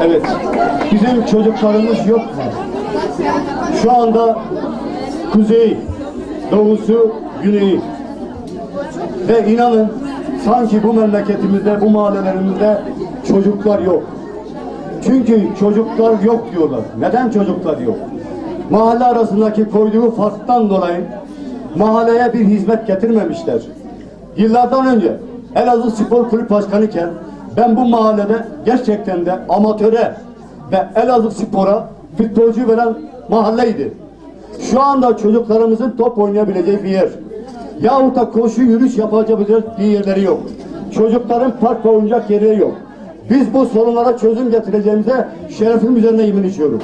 Evet, bizim çocuklarımız yok mu? Şu anda kuzey, doğusu, güneyi ve inanın sanki bu memleketimizde, bu mahallelerimizde çocuklar yok. Çünkü çocuklar yok diyorlar. Neden çocuklar yok? Mahalle arasındaki koyduğu farktan dolayı mahalleye bir hizmet getirmemişler. Yıllardan önce Elazığ Spor Kulüp Başkanı iken ben bu mahallede gerçekten de amatöre ve Elazığ Spor'a futbolcu veren mahalleydi. Şu anda çocuklarımızın top oynayabileceği bir yer yahut da koşu yürüyüş yapabileceği bir yerleri yok. Çocukların park ve oyuncak yerleri yok. Biz bu sorunlara çözüm getireceğimize şerefim üzerine yemin ediyorum.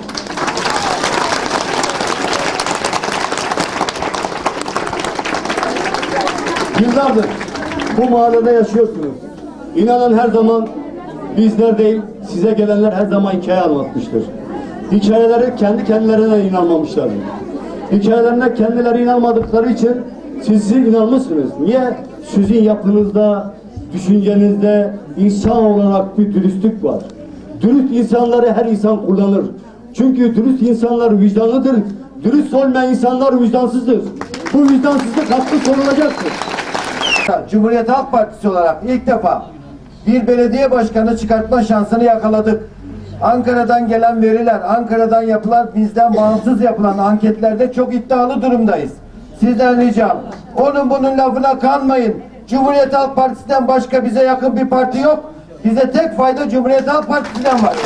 Yıllardır bu mahallede yaşıyorsunuz. İnanın her zaman bizler değil, size gelenler her zaman hikaye anlatmıştır. Hikayeleri kendi kendilerine inanmamışlar. Hikayelerine kendileri inanmadıkları için siz inanmışsınız. Niye? Sizin yapınızda, düşüncenizde insan olarak bir dürüstlük var. Dürüst insanları her insan kullanır. Çünkü dürüst insanlar vicdanlıdır. Dürüst olmayan insanlar vicdansızdır. Bu vicdansızlık hakkı sorulacaktır. Cumhuriyet Halk Partisi olarak ilk defa bir belediye başkanı çıkartma şansını yakaladık. Ankara'dan gelen veriler, Ankara'dan yapılan, bizden bağımsız yapılan anketlerde çok iddialı durumdayız. Sizden ricam, onun bunun lafına kanmayın. Cumhuriyet Halk Partisi'nden başka bize yakın bir parti yok. Bize tek fayda Cumhuriyet Halk Partisi'nden var.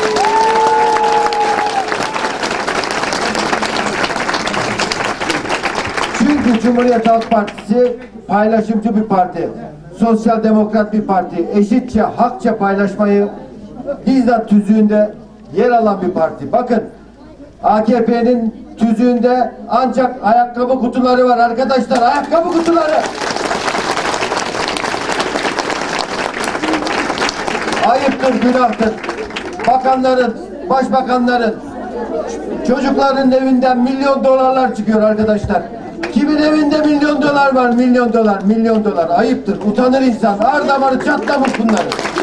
Çünkü Cumhuriyet Halk Partisi paylaşımcı bir parti. Sosyal demokrat bir parti. Eşitçe, hakça paylaşmayı bizzat tüzüğünde yer alan bir parti. Bakın, AKP'nin tüzüğünde ancak ayakkabı kutuları var arkadaşlar. Ayakkabı kutuları. Ayıptır, günahtır. Bakanların, başbakanların, çocukların evinden milyon dolarlar çıkıyor arkadaşlar. Kimin evinde milyon dolar var? Milyon dolar, milyon dolar. Ayıptır. Utanır insan. Ağır damarı çatlamış bunları.